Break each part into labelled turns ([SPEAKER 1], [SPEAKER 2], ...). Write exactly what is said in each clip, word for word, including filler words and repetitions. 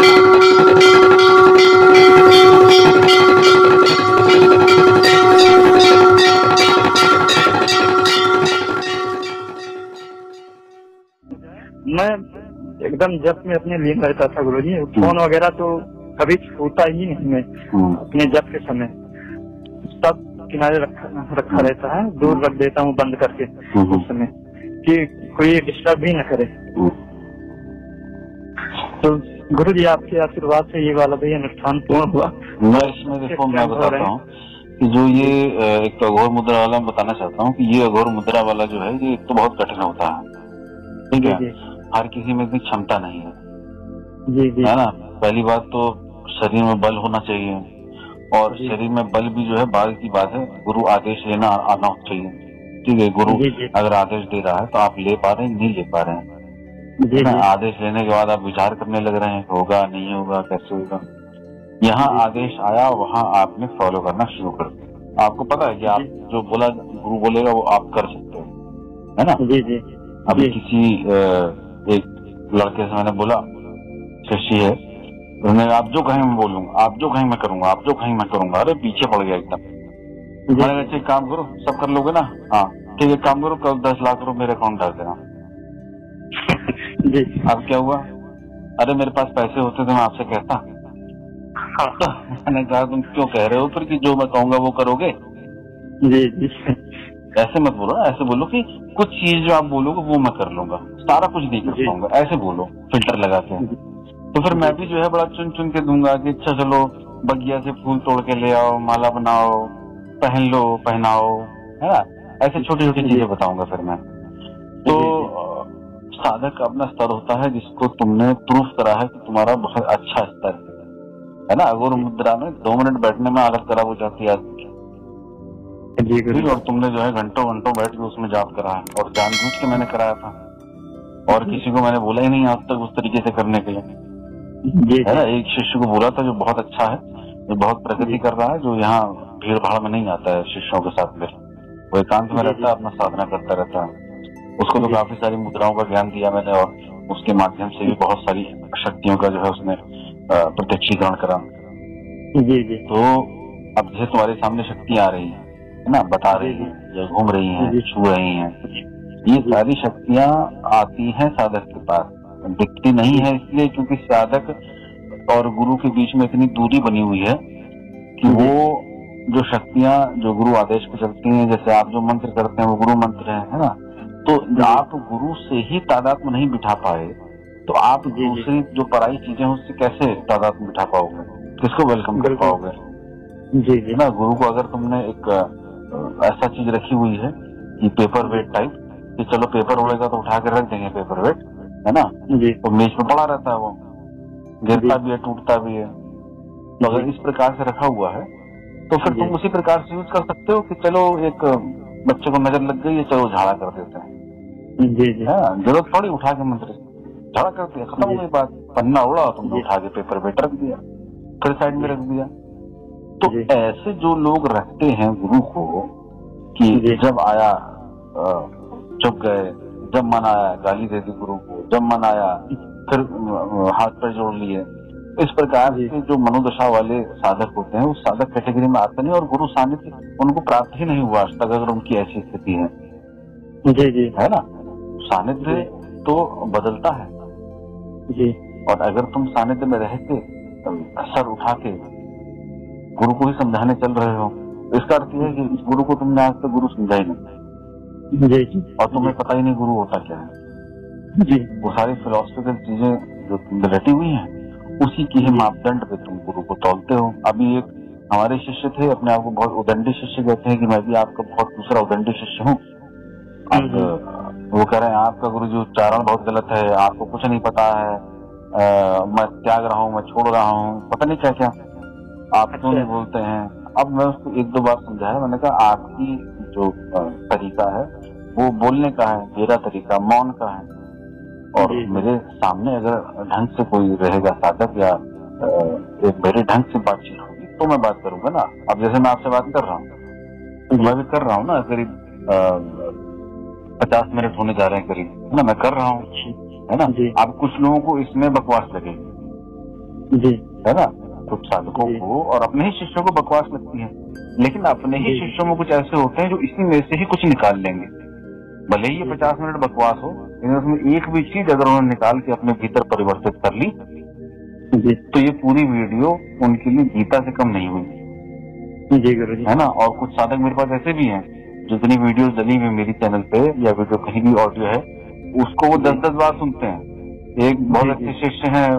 [SPEAKER 1] मैं एकदम जब में अपने लीन रहता था गुरुजी, फोन वगैरह तो कभी छूता ही नहीं मैं अपने जब के समय, सब किनारे रखा रखा रहता है, दूर रख देता हूँ बंद करके उस समय कि कोई डिस्टर्ब भी न करे। तो गुरुजी आपके आशीर्वाद से ये वाला भी अनुष्ठान पूर्ण हुआ।
[SPEAKER 2] मैं इसमें देखो मैं बताता हूँ कि जो ये एक अघोर मुद्रा वाला मैं बताना चाहता हूँ कि ये अघोर मुद्रा वाला जो है ये एक तो बहुत कठिन होता है, ठीक है, हर किसी में इतनी क्षमता नहीं है,
[SPEAKER 1] जी जी, है
[SPEAKER 2] ना। पहली बात तो शरीर में बल होना चाहिए, और शरीर में बल भी जो है बाद की बात है, गुरु आदेश लेना आना चाहिए, ठीक है। गुरु अगर आदेश दे रहा है तो आप ले पा रहे हैं, नहीं ले पा रहे हैं, आदेश लेने के बाद आप विचार करने लग रहे हैं होगा नहीं होगा कैसे होगा। यहाँ आदेश आया, वहाँ आपने फॉलो करना शुरू कर दिया। आपको पता है कि आप जो बोला गुरु बोलेगा वो आप कर सकते हो, है ना।
[SPEAKER 1] जी जी।
[SPEAKER 2] अभी किसी एक लड़के से मैंने बोला, शिष्य है, उन्होंने आप जो कहें मैं बोलूंगा, आप जो कहें मैं करूंगा, आप जो कहें मैं करूंगा। अरे पीछे पड़ गया एकदम। मैंने अच्छा एक काम करो, सब कर लोगे ना, हाँ ठीक है, काम करो, कल दस लाख रुपए मेरे अकाउंट डाल देना। अब क्या हुआ, अरे मेरे पास पैसे होते तो मैं आपसे कहता। तो मैंने कहा तुम क्यों कह रहे हो फिर कि जो मैं कहूंगा वो करोगे।
[SPEAKER 1] जी जी,
[SPEAKER 2] ऐसे मत बोलो, ऐसे बोलो कि कुछ चीज जो आप बोलोगे वो मैं कर लूंगा, सारा कुछ नहीं कर पाऊंगा, ऐसे बोलो फिल्टर लगा के। तो फिर मैं भी जो है बड़ा चुन चुन के दूंगा कि अच्छा चलो बगिया से फूल तोड़ के ले आओ, माला बनाओ, पहन लो, पहनाओ, है ना, ऐसे छोटी छोटी चीजें बताऊंगा फिर मैं। तो साधक का अपना स्तर होता है जिसको तुमने प्रूफ करा है कि तुम्हारा बहुत अच्छा स्तर है ना। अघोर मुद्रा में दो मिनट बैठने में हालत खराब हो जाती है आदमी की, और तुमने जो है घंटों घंटों बैठ के उसमें जाप करा है, और जानबूझ के मैंने कराया था, और किसी को मैंने बोला ही नहीं आज तक उस तरीके से करने के लिए, है ना। एक शिष्य को बोला था जो बहुत अच्छा है, जो बहुत प्रगति कर रहा है, जो यहाँ भीड़ भाड़ में नहीं आता है शिष्यों के साथ में, वो एकांत में रहता है, अपना साधना करता रहता है। उसको तो काफी सारी मुद्राओं का ज्ञान दिया मैंने, और उसके माध्यम से भी बहुत सारी शक्तियों का जो है उसने प्रत्यक्षीकरण करा।
[SPEAKER 1] जी जी।
[SPEAKER 2] तो अब जैसे तुम्हारे सामने शक्ति आ रही है ना, बता रही है, या घूम रही हैं, छू रही हैं, ये सारी शक्तियां आती हैं साधक के पास, दिखती नहीं है इसलिए क्योंकि साधक और गुरु के बीच में इतनी दूरी बनी हुई है कि वो जो शक्तियां जो गुरु आदेश पे चलती हैं, जैसे आप जो मंत्र करते हैं वो गुरु मंत्र है, है ना। तो आप गुरु से ही तादाद में नहीं बिठा पाए तो आप दूसरी जो पराई चीजें हैं उससे कैसे तादाद में बिठा पाओगे, किसको वेलकम कर पाओगे।
[SPEAKER 1] जी जी
[SPEAKER 2] ना, गुरु को अगर तुमने एक ऐसा चीज रखी हुई है कि पेपर वेट टाइप, कि चलो पेपर उड़ेगा तो उठा के रख देंगे पेपर वेट, है ना, तो मेज पे पड़ा रहता है, वो गिरता भी है, टूटता भी है। तो अगर इस प्रकार से रखा हुआ है तो फिर तुम उसी प्रकार से यूज कर सकते हो कि चलो एक बच्चे को नजर लग गई है, चलो झाड़ा कर देते हैं,
[SPEAKER 1] जी जी,
[SPEAKER 2] हाँ जरूरत थोड़ी उठा के मंत्र झाड़ा कर दिया, खत्म हो गई बात। पन्ना उड़ा, तुमने उठा के पेपर वेट रख दिया, फिर साइड में रख दिया। तो ऐसे जो लोग रखते हैं गुरु को कि जब आया चुप गए, जब मन आया गाली दे दी गुरु को, जब मन आया फिर हाथ पैर जोड़ लिए, इस प्रकार के जो मनोदशा वाले साधक होते हैं उस साधक कैटेगरी में आते नहीं, और गुरु सानिध्य उनको प्राप्त ही नहीं हुआ आज तक, अगर उनकी ऐसी स्थिति है,
[SPEAKER 1] जी जी,
[SPEAKER 2] है ना। सानिध्य तो बदलता है
[SPEAKER 1] जी, और
[SPEAKER 2] अगर तुम सानिध्य में रह के सर उठा के गुरु को ही समझाने चल रहे हो, इसका अर्थ यह है कि इस गुरु को तुमने आज तक गुरु समझा ही नहीं,
[SPEAKER 1] जी जी,
[SPEAKER 2] और तुम्हें पता ही नहीं गुरु होता क्या है।
[SPEAKER 1] जी,
[SPEAKER 2] वो सारी फिलोसफिकल चीजें जो रटी हुई हैं उसी की ही मापदंड पे तुम गुरु को तौलते हो। अभी एक हमारे शिष्य थे, अपने आप को बहुत उदंडी शिष्य कहते हैं कि मैं भी आपका बहुत दूसरा उदंडी शिष्य हूँ। वो कह रहे हैं आपका गुरु जी उच्चारण बहुत गलत है, आपको कुछ नहीं पता है, आ, मैं त्याग रहा हूँ, मैं छोड़ रहा हूँ, पता नहीं क्या क्या आप क्यों नहीं बोलते हैं। अब मैं उसको एक दो बार समझाया, मैंने कहा आपकी जो तरीका है वो बोलने का है, मेरा तरीका मौन का है, और मेरे सामने अगर ढंग से कोई रहेगा साधक या एक मेरे ढंग से बातचीत होगी तो मैं बात करूंगा ना। अब जैसे मैं आपसे बात कर रहा हूँ तो मैं भी कर रहा हूँ ना, करीब पचास मिनट होने जा रहे हैं करीब, है ना, मैं कर रहा हूँ, है ना। अब कुछ लोगों को इसमें बकवास लगेगी,
[SPEAKER 1] जी
[SPEAKER 2] है ना। कुछ साधकों को और अपने ही शिष्यों को बकवास लगती है, लेकिन अपने ही शिष्यों में कुछ ऐसे होते हैं जो इसी में से ही कुछ निकाल लेंगे, भले ही ये पचास मिनट बकवास हो, लेकिन उसमें एक भी चीज अगर उन्होंने निकाल के अपने भीतर परिवर्तित कर ली
[SPEAKER 1] जी
[SPEAKER 2] तो ये पूरी वीडियो उनके लिए गीता से कम नहीं हुई।
[SPEAKER 1] जी गुरु जी।
[SPEAKER 2] है ना। और कुछ साधक मेरे पास ऐसे भी हैं, जितनी वीडियो डली हुई मेरी चैनल पे या वीडियो कहीं भी ऑडियो है, उसको वो दस दस बार सुनते हैं। एक बहुत अच्छे शिष्य हैं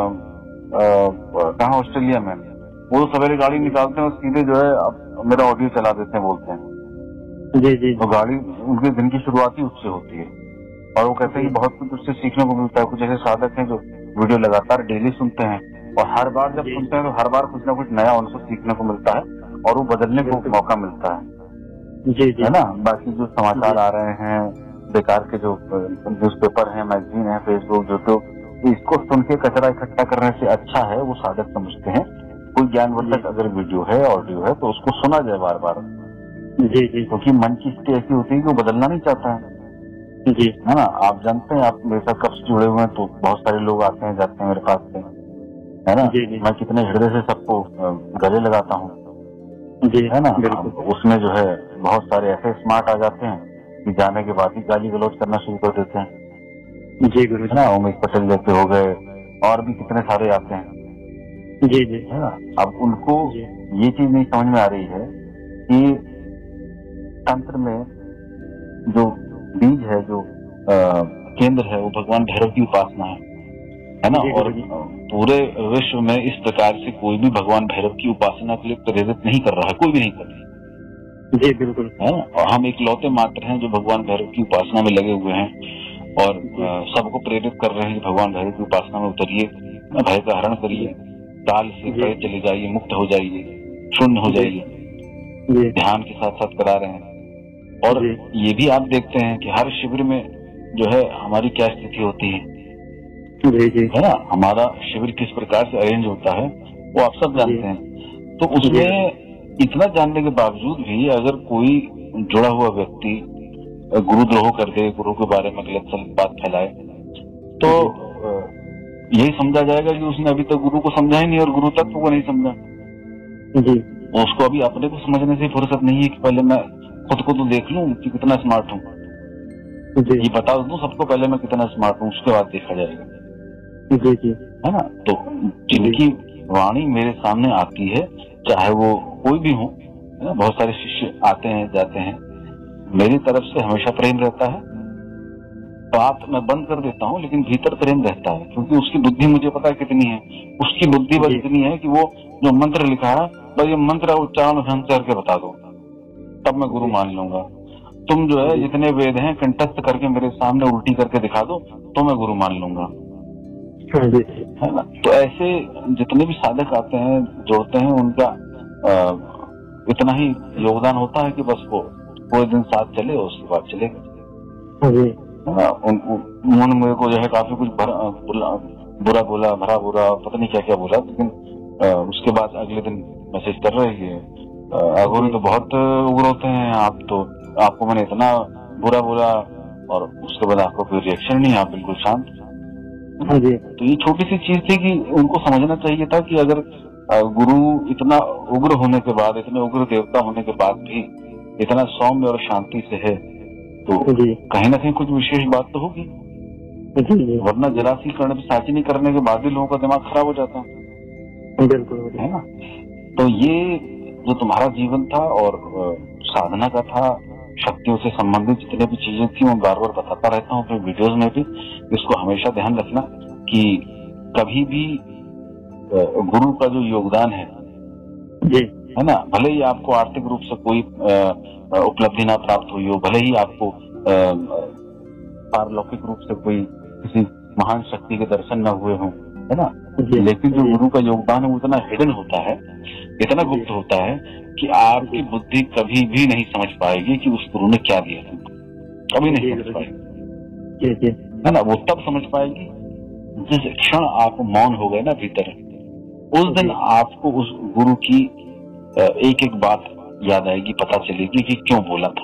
[SPEAKER 2] कहाँ ऑस्ट्रेलिया में, वो सवेरे गाड़ी निकालते हैं और सीधे जो है मेरा ऑडियो चला देते हैं, बोलते हैं
[SPEAKER 1] जी जी।
[SPEAKER 2] तो गाड़ी उनके दिन की शुरुआत ही उससे होती है। और वो कहते हैं कि बहुत कुछ उससे सीखने को मिलता है। कुछ ऐसे साधक हैं जो वीडियो लगातार डेली सुनते हैं और हर बार जब सुनते हैं तो हर बार कुछ ना कुछ नया उनको सीखने को मिलता है और वो बदलने को मौका मिलता है।
[SPEAKER 1] जी जी।
[SPEAKER 2] है ना। बाकी जो समाचार आ रहे हैं बेकार के, जो न्यूज़पेपर हैं, मैगजीन है, फेसबुक, यूट्यूब, इसको सुन के कचरा इकट्ठा करने से अच्छा है, वो साधक समझते हैं, कोई ज्ञानवर्धक अगर वीडियो है, ऑडियो है, तो उसको सुना जाए बार बार।
[SPEAKER 1] जी जी।
[SPEAKER 2] क्योंकि मन की स्थिति ऐसी होती है कि वो बदलना नहीं चाहता है।
[SPEAKER 1] जी।
[SPEAKER 2] है ना। आप जानते हैं, आप मेरे साथ कब से जुड़े हुए हैं, तो बहुत सारे लोग आते हैं जाते हैं मेरे पास से, है ना।
[SPEAKER 1] जी जी।
[SPEAKER 2] मैं कितने हृदय से सबको गले लगाता हूँ।
[SPEAKER 1] जी
[SPEAKER 2] है ना।
[SPEAKER 1] बिल्कुल।
[SPEAKER 2] उसमें जो है बहुत सारे ऐसे स्मार्ट आ जाते हैं कि जाने के बाद ही गाली गलौज करना शुरू कर देते हैं।
[SPEAKER 1] जी गुरु
[SPEAKER 2] है ना। उमेश पटेल जैसे हो गए और भी कितने सारे आते हैं।
[SPEAKER 1] जी जी।
[SPEAKER 2] है ना। अब उनको ये चीज नहीं समझ में आ रही है कि तंत्र में जो बीज है, जो आ, केंद्र है, वो भगवान भैरव की उपासना है। है ना। और पूरे विश्व में इस प्रकार से कोई भी भगवान भैरव की उपासना के लिए प्रेरित नहीं कर रहा है, कोई भी नहीं कर रहा है।
[SPEAKER 1] जी बिल्कुल।
[SPEAKER 2] है ना। और हम एक लौते मात्र हैं जो भगवान भैरव की उपासना में लगे हुए हैं और सबको प्रेरित कर रहे हैं कि भगवान भैरव की उपासना में उतरिए, भय का हरण करिए, काल से भय चले जाइए, मुक्त हो जाइए, शून्य हो जाइए, ध्यान के साथ साथ करा रहे हैं। और ये भी आप देखते हैं कि हर शिविर में जो है हमारी क्या स्थिति होती है।
[SPEAKER 1] जी जी।
[SPEAKER 2] है ना। हमारा शिविर किस प्रकार से अरेंज होता है वो आप सब जानते हैं। तो उसमें इतना जानने के बावजूद भी अगर कोई जुड़ा हुआ व्यक्ति गुरुद्रोह कर दे, गुरु के बारे में गलत सलत बात फैलाए, तो यही समझा जाएगा कि उसने अभी तक गुरु को समझा ही नहीं और गुरु तत्व को नहीं समझा।
[SPEAKER 1] जी।
[SPEAKER 2] उसको अभी अपने को समझने से फुर्सत नहीं है कि पहले मैं खुद को तो देख लूं कि कितना स्मार्ट हूँ, ये बता दूं सबको पहले मैं कितना स्मार्ट हूँ, उसके बाद देखा जाएगा।
[SPEAKER 1] जी जी।
[SPEAKER 2] है ना। तो जिनकी वाणी मेरे सामने आती है, चाहे वो कोई भी हो, बहुत सारे शिष्य आते हैं जाते हैं, मेरी तरफ से हमेशा प्रेम रहता है। बात मैं बंद कर देता हूँ लेकिन भीतर प्रेम रहता है, क्योंकि उसकी बुद्धि मुझे पता है कितनी है। उसकी बुद्धि बस इतनी है कि वो जो मंत्र लिखा है बस ये मंत्र उच्चारण ढंग से करके बता दो, तब मैं गुरु मान लूंगा। तुम जो है जितने वेद हैं कंठस्थ करके मेरे सामने उल्टी करके दिखा दो तो मैं गुरु मान लूंगा। है ना। तो ऐसे जितने भी साधक आते हैं जोड़ते हैं, उनका आ, इतना ही योगदान होता है कि बस वो पूरे दिन साथ चले और उसके बाद चले गए। उन्होंने मेरे को जो है काफी कुछ बुरा बुरा बोला, भरा बुरा, पता नहीं क्या क्या बोला, लेकिन उसके बाद अगले दिन मैसेज कर रहे हैं अघोरी तो बहुत उग्र होते हैं आप, तो आपको मैंने इतना बुरा बोला और उसके बाद आपको कोई रिएक्शन नहीं, आप बिल्कुल शांत। तो ये छोटी सी चीज थी कि उनको समझना चाहिए था कि अगर गुरु इतना उग्र होने के बाद, इतने उग्र देवता होने के बाद भी इतना सौम्य और शांति से है, तो कहीं ना कहीं कुछ विशेष बात तो होगी। वरना जरासी कर्ण भी साचिनी करने के बाद भी लोगों का दिमाग खराब हो जाता है।
[SPEAKER 1] बिल्कुल है
[SPEAKER 2] ना। तो ये जो तुम्हारा जीवन था और साधना का था, शक्तियों से संबंधित जितने भी चीजें थी वो बार बार बताता रहता हूँ अपने वीडियोस में भी। इसको हमेशा ध्यान रखना कि कभी भी गुरु का जो योगदान है
[SPEAKER 1] जी,
[SPEAKER 2] है ना, भले ही आपको आर्थिक रूप से कोई उपलब्धि ना प्राप्त हुई हो, भले ही आपको पारलौकिक रूप से कोई किसी महान शक्ति के दर्शन न हुए हों, है ना, लेकिन जो गुरु का योगदान है वो इतना हिडन होता है, इतना गुप्त होता है कि आपकी बुद्धि कभी भी नहीं समझ पाएगी कि उस गुरु ने क्या दिया था, कभी नहीं समझ पाएगी, है ना। वो तब समझ पाएगी जिस क्षण आप मौन हो गए ना भीतर, उस दिन आपको उस गुरु की एक एक बात याद आएगी, पता चलेगी कि क्यों बोला था,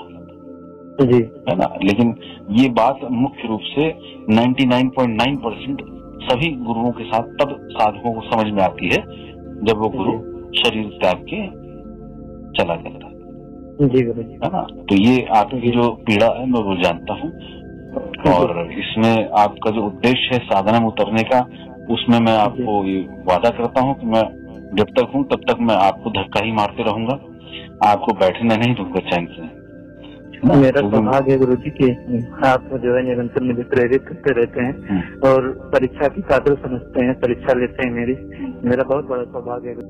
[SPEAKER 1] जी,
[SPEAKER 2] है ना। लेकिन ये बात मुख्य रूप से निन्यानवे पॉइंट नौ परसेंट सभी गुरुओं के साथ तब साधकों को समझ में आती है जब वो गुरु शरीर त्याग के चला जाता है।
[SPEAKER 1] जी गुरु जी।
[SPEAKER 2] है ना। तो ये आपकी जो पीड़ा है मैं वो जानता हूँ, और इसमें आपका जो उद्देश्य है साधना में उतरने का, उसमें मैं आपको ये वादा करता हूँ कि मैं जब तक हूँ तब तक मैं आपको धक्का ही मारते रहूंगा, आपको बैठने नहीं दूंगा चैन से।
[SPEAKER 1] मेरा सौभाग्य है गुरु जी की आप जो है निरंतर मुझे प्रेरित करते रहते हैं और परीक्षा की कादर समझते हैं, परीक्षा लेते हैं मेरी, मेरा बहुत बड़ा सौभाग्य है।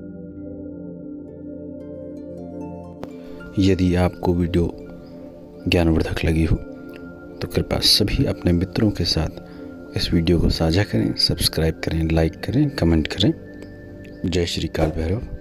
[SPEAKER 3] यदि आपको वीडियो ज्ञानवर्धक लगी हो तो कृपया सभी अपने मित्रों के साथ इस वीडियो को साझा करें, सब्सक्राइब करें, लाइक करें, कमेंट करें। जय श्री काल भैरव।